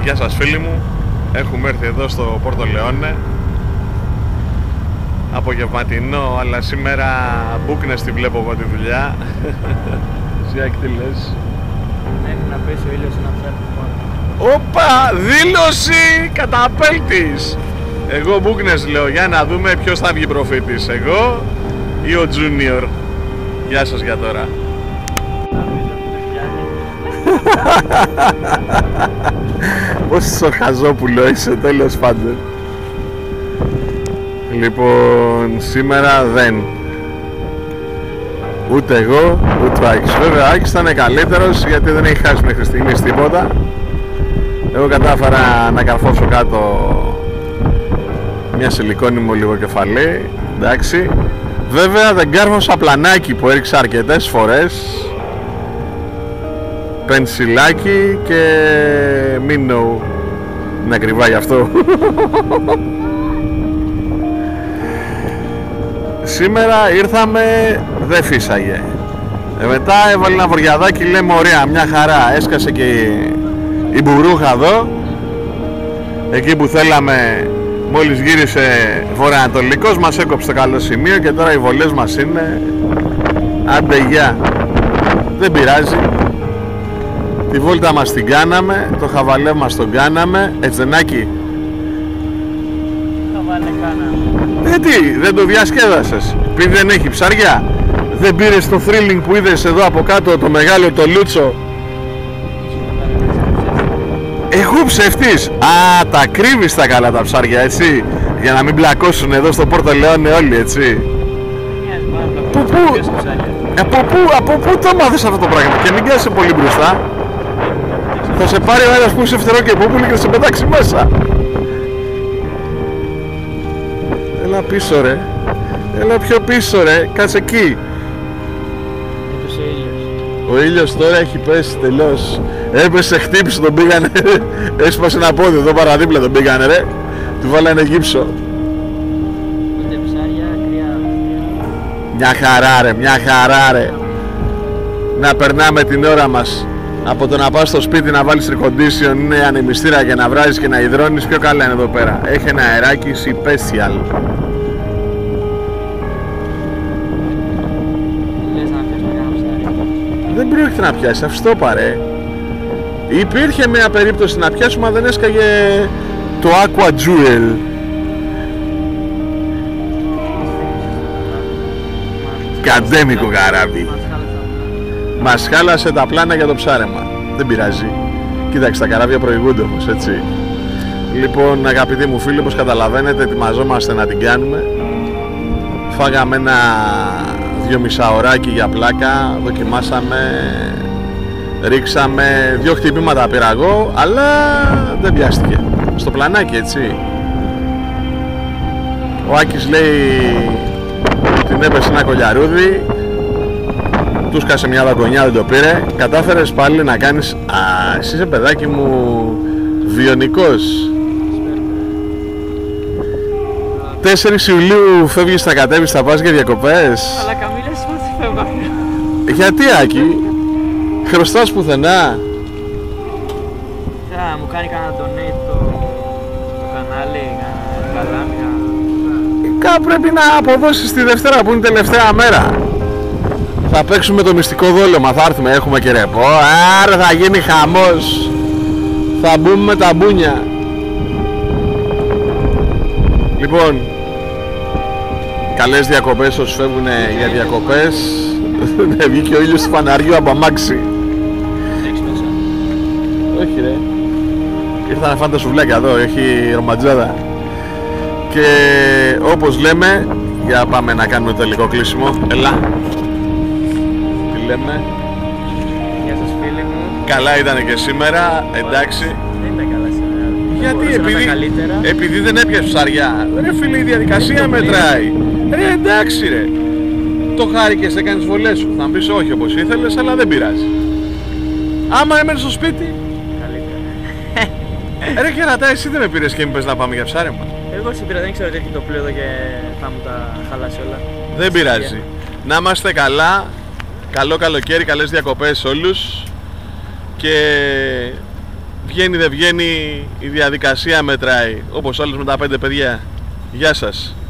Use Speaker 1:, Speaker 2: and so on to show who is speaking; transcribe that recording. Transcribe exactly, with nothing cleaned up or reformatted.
Speaker 1: Γεια σας φίλοι μου. Έχουμε έρθει εδώ στο Πόρτο Λεόνε. Απογευματινό, αλλά σήμερα μπούκνες τη βλέπω εγώ τη δουλειά. Ζιάκ, τι λες?
Speaker 2: Έχει να πέσει ο ήλιος να ψάχνει πάνω.
Speaker 1: Όπα! Δήλωση καταπέλτης! Εγώ μπούκνες λέω, για να δούμε ποιος θα βγει προφήτης, εγώ ή ο Junior. Γεια σας για τώρα. Πόσο χαζόπουλο είσαι, τέλος πάντων. Λοιπόν, σήμερα δεν. Ούτε εγώ, ούτε ο Άκης. Βέβαια, ο Άκης ήταν καλύτερος γιατί δεν έχει χάσει μέχρι στιγμής τίποτα. Εγώ κατάφερα να καρφώσω κάτω μια σιλικόνη μου λίγο κεφαλή. Εντάξει. Βέβαια δεν κάρφωσα πλανάκι που έριξα αρκετές φορές. Πενσιλάκι και μίνο. Είναι ακριβά γι' αυτό. Σήμερα ήρθαμε, δεν φύσαγε. ε, Μετά έβαλε ένα βοριαδάκι, λέμε ωραία, μια χαρά. Έσκασε και η μπουρούχα εδώ. Εκεί που θέλαμε, μόλις γύρισε βορειοανατολικός, μας έκοψε το καλό σημείο. Και τώρα οι βολές μας είναι άντε γεια. Δεν πειράζει. Τη βόλτα μας την κάναμε, το χαβαλέ μας τον κάναμε. Έτσι δεν Άκη?
Speaker 2: Χαβαλέ κάναμε.
Speaker 1: Ε, τι, δεν το διασκέδασες? Επειδή δεν έχει ψάρια, δεν πήρες το thrilling που είδες εδώ από κάτω, το μεγάλο το λούτσο? Εγώ ψευτής. Α, τα κρύβεις τα καλά τα ψάρια, έτσι, για να μην μπλακώσουν εδώ στο Πόρτο Λεόνε όλοι, έτσι. Πού, πού, από πού, από πού το μάθες αυτό το πράγμα? Και μην κάθεσαι πολύ μπροστά. Θα σε πάρει ο ένας που είσαι φτερό και πούπουλη και θα σε πετάξει μέσα. Έλα πίσω ρε. Έλα πιο πίσω ρε. Κάτσε εκεί.
Speaker 2: Έπεσε ο ήλιος.
Speaker 1: Ο ήλιος τώρα έχει πέσει τελώς. Έπεσε, χτύπησε, τον πήγανε. Έσπασε ένα πόδι εδώ παραδίπλα, τον πήγανε ρε. Του βάλανε γύψο.
Speaker 2: Ούτε ψάρια, κρύα.
Speaker 1: Μια χαρά ρε, μια χαρά ρε. Να περνάμε την ώρα μας. Από το να πας στο σπίτι να βάλεις air condition, είναι ανεμιστήρα και να βράζεις και να υδρώνεις, πιο καλά είναι εδώ πέρα. Έχει ένα αεράκι special.
Speaker 2: Λες να πιάσουμε κανένα ψάρι?
Speaker 1: Δεν πρόκειται να πιάσει, αυτό παρέ. Υπήρχε μια περίπτωση να πιάσουμε, αλλά δεν έσκαγε το Aqua Jewel. Καντέμικο καράβι. Μας χάλασε τα πλάνα για το ψάρεμα. Δεν πειράζει. Κοίταξε, τα καράβια προηγούνται όμως, έτσι. Λοιπόν, αγαπητοί μου φίλοι, όπως καταλαβαίνετε, ετοιμαζόμαστε να την κάνουμε. Φάγαμε ένα δυο μισάωράκι για πλάκα. Δοκιμάσαμε. Ρίξαμε δυο χτυπήματα πειραγό, αλλά δεν πιάστηκε. Στο πλανάκι, έτσι. Ο Άκης λέει την έπεσε ένα κολιαρούδι. Του σκάσε μια δαγκονιά, δεν το πήρε. Κατάφερες πάλι να κάνεις. Α, εσύ είσαι παιδάκι μου βιονικός. τέσσερις Ιουλίου φεύγεις, θα κατέβεις, θα πας για διακοπές.
Speaker 2: Αλλά καμίλες πώς φεύγω.
Speaker 1: Γιατί Άκη? Χρωστάς πουθενά?
Speaker 2: Θα μου κάνει κανένα donate το, το κανάλι, κανένα καλάμια.
Speaker 1: Κάπου πρέπει να αποδώσεις τη Δευτέρα που είναι η τελευταία μέρα. Θα παίξουμε το μυστικό δόλωμα, θα έρθουμε, έχουμε και ρεπό. Άρα θα γίνει χαμός. Θα μπούμε με τα μπούνια. Λοιπόν, καλές διακοπές όσους φεύγουν για διακοπές. Βγήκε ο ήλιος του φαναριού από αμάξι.
Speaker 2: Έχεις μέσα?
Speaker 1: Όχι ρε. Ήρθανε φάντα σουβλάκια εδώ, έχει ρομαντζάδα. Και όπως λέμε, για πάμε να κάνουμε το τελικό κλείσιμο. Έλα. Λέμε.
Speaker 2: Γεια σας φίλοι μου.
Speaker 1: Καλά ήταν και σήμερα, εντάξει.
Speaker 2: Δεν ήταν καλά σήμερα.
Speaker 1: Γιατί? Επειδή, επειδή δεν έπιασε ψαριά. Ρε φίλε, η διαδικασία μετράει. Ρε εντάξει ρε. Το χάρηκες, έκανες βολές σου. Θα μου πεις όχι όπως ήθελες, αλλά δεν πειράζει. Άμα έμενες στο σπίτι.
Speaker 2: Καλύτερα.
Speaker 1: Ρε κερατά, εσύ δεν με πήρες και μου πες να πάμε για ψάρεμα?
Speaker 2: Εγώ σε πήρα, δεν ξέρω ότι έρχεται το πλοίο εδώ και θα μου τα χαλάσει όλα.
Speaker 1: Δεν πειράζει. Να είμαστε καλά. Καλό καλοκαίρι, καλές διακοπές σε όλους. Και βγαίνει δεν βγαίνει, η διαδικασία μετράει, όπως όλες με τα πέντε παιδιά. Γεια σας.